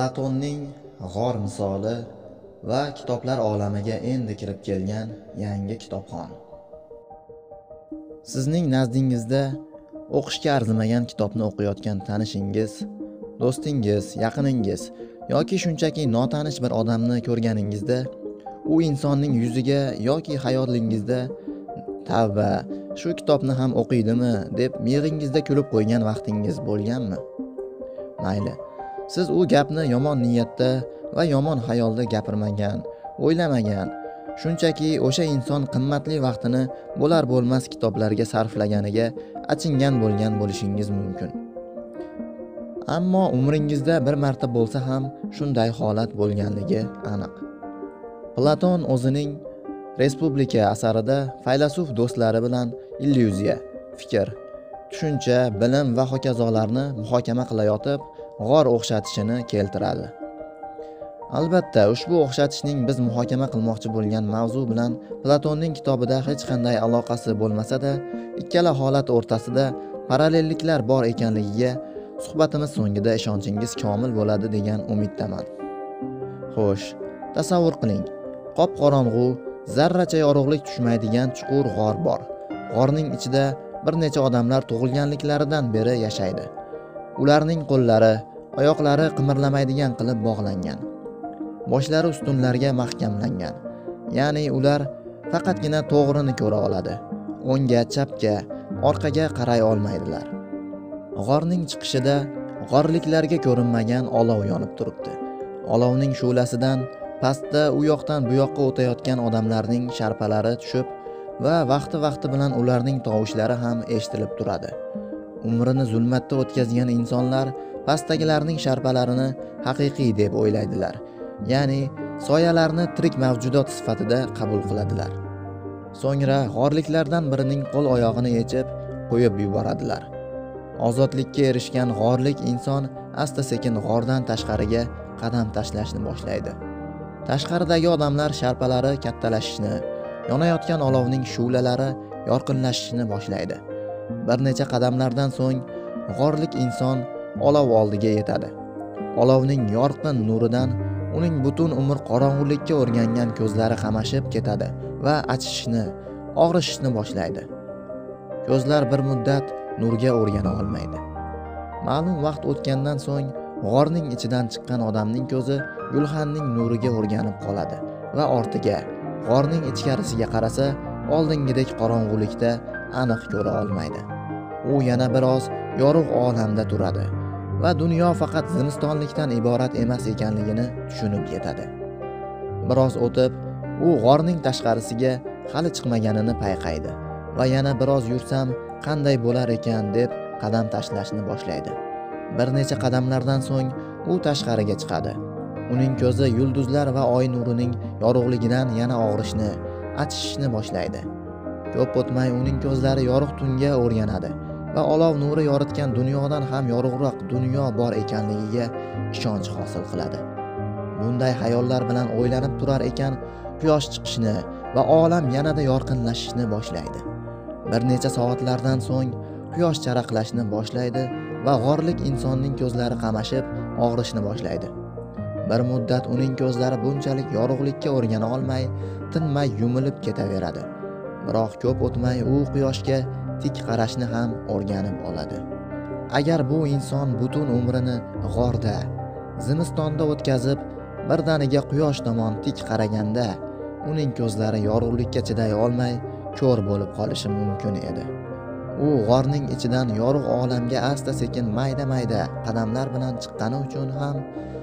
Platonning g'or misoli va kitoblar olamiga endi kirib kelgan yangi kitobxon. Sizning nazdingizda o'qishga arzimagan kitobni o'qiyotgan tanishingiz, do'stingiz, yaqiningiz yoki shunchaki notanish bir odamni ko'rganingizda, u insonning yuziga yoki xayolingizda "Tavba, shu kitobni ham o'qiydimi" deb miyig'ingizda kulib qo'ygan vaqtingiz bo'lganmi? Mayli, siz u gapni yomon niyatda va yomon xayolda gapirmagan, o'ylamagan, shunchaki o'sha inson qimmatli vaqtini bo'lar bo'lmas kitoblarga sarflaganiga achingan bo'lgan bo'lishingiz mumkin. Ammo umringizda bir marta bo'lsa ham shunday holat bo'lganligi aniq. Platon o'zining Respublika asarida faylasuf do'stlari bilan illyuziya, fikr, tushuncha, bilim va hokazolarni muhokama qilayotib g'or o'xshatishini keltiradi. Albatta, ushbu o'xshatishning biz muhokama qilmoqchi bo'lgan mavzu bilan Platonning kitobida hech qanday aloqasi bo'lmasa-da, ikkala holat o'rtasida parallelliklar bor ekanligiga suhbatimiz so'ngida ishonchingiz komil bo'ladi degan umiddaman. Xo'sh, tasavvur qiling. Qop-qorong'u, zarracha yorug'lik tushmaydigan chuqur g'or bor. G'orning ichida bir necha odamlar tug'ilganliklaridan beri yashaydi. Ularning qo'llari, oyoqlari qimirlamaydigan qilib bog'langan. Boshlari ustunlarga mahkamlangan. Ya'ni ular faqatgina to'g'rini ko'ra oladi. O'ngga, chapga, orqaga qaray olmaydilar. G'orning chiqishida g'orliklarga ko'rinmagan olov yonib turibdi. Olovning shu'lasidan pastda u yoqdan bu yoqqa o'tayotgan odamlarning sharpalari tushib va vaqti bilan ularning tovushlari ham eshitilib turadi. Umrini zulmatda o'tkazgan insonlar pastdagilarning sharpalarini haqiqiy deb o'ylaydilar. Ya'ni soyalarni tirik mavjudot sifatida qabul qiladilar. So'ngra g'orliklardan birining qo'l oyog'ini yechib qo'yib yuboradilar. Ozodlikka erishgan g'orlik inson asta-sekin g'ordan tashqariga qadam tashlashni boshlaydi. Tashqaridagi odamlar sharpalari kattalashishni, yonayotgan olovning shu'lalari yorqinlashishni boshlaydi. Bir necha qadamlardan so'ng g'orlik inson olov oldiga yetadi. Olovning yorqin nuridan uning butun umr qorong'ulikka o'rgangan ko'zlari qamashib ketadi va achishishni, og'rishishni boshlaydi. Ko'zlar bir muddat nurga o'rgana olmaydi. Ma'lum vaqt o'tgandan so'ng g'orning ichidan chiqqan odamning ko'zi gulxanning nuriga o'rganib qoladi va ortiga, g'orning ichkarisiga qarasa, oldingidek qorong'ulikda aniq ko'ra olmaydi. U yana biroz yorug' olamda turadi va dunyo faqat zimistonlikdan iborat emas ekanligini tushunib yetadi. Biroz o'tib, u g'orning tashqarisiga hali chiqmaganini payqaydi va yana biroz yursam qanday bo'lar ekan deb qadam tashlashni boshlaydi. Bir necha qadamlardan so'ng u tashqariga chiqadi. Uning ko'zi yulduzlar va oy nurining yorug'ligidan yana og'rishni, achishishni boshlaydi. Ko'p o'tmay uning ko'zlari yorug' tunga o'rganadi va olov nuri yoritgan dunyodan ham yorug'roq dunyo bor ekanligiga ishonch hosil qiladi. Bunday xayollar bilan o'ylanib turar ekan, quyosh chiqishni va olam yanada yorqinlashishni boshlaydi. Bir necha soatlardan so'ng quyosh charaqlashni boshlaydi va g'orlik insonning ko'zlari qamashib, og'rishni boshlaydi. Bir muddat uning ko'zlari bunchalik yorug'likka o'rgana olmay, tinmay yumilib ketaveradi. Biroq ko'p o'tmay u quyoshga tik qarashni ham o'rganib oladi. Agar bu inson butun umrini g'orda, zimistonda o'tkazib, birdaniga quyosh tomon tik qaraganda, uning ko'zlari yorug'likka chiday olmay, ko'r bo'lib qolishi mumkin edi. U g'orning ichidan yorug' olamga asta-sekin mayda-mayda qadamlar bilan chiqqani uchun ham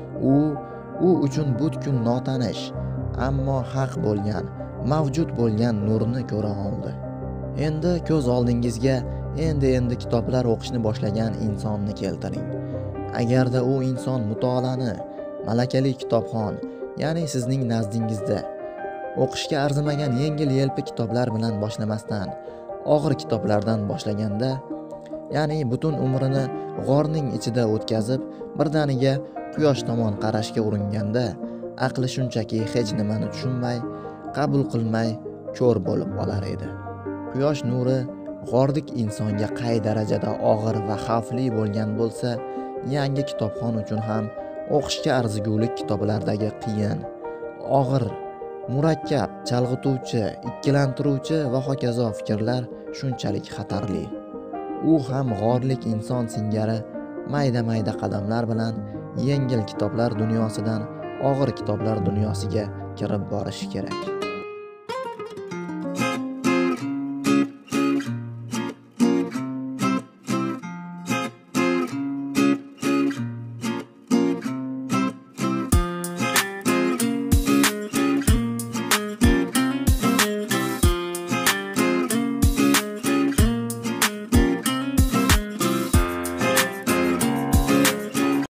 u uchun butkul notanish, ammo haq bo'lgan, mavjud bo'lgan nurni ko'ra oldi. Endi ko'z oldingizga endi kitoblar o'qishni boshlagan insonni keltiring. Agarda u inson mutolaani malakali kitobxon, ya'ni sizning nazdingizda o'qishga arzimagan yengil-yelpi kitoblar bilan boshlamasdan, og'ir kitoblardan boshlaganda, ya'ni butun umrini g'orning ichida o'tkazib, birdaniga quyosh tomon qarashga uringanda, aqli shunchaki hech nimani tushunmay, qabul qilmay, ko'r bo'lib olar edi. Quyosh nuri g'orlik insonga qay darajada og'ir va xavfli bo'lgan bo'lsa, yangi kitobxon uchun ham o'qishga arzigulik kitoblardagi qiyin, og'ir, murakkab, chalg'ituvchi, ikkilantiruvchi va hokazo fikrlar shunchalik xatarli. U ham g'orlik inson singari mayda-mayda qadamlar bilan yengil kitoblar dunyosidan og'ir kitoblar dunyosiga kirib borishi kerak.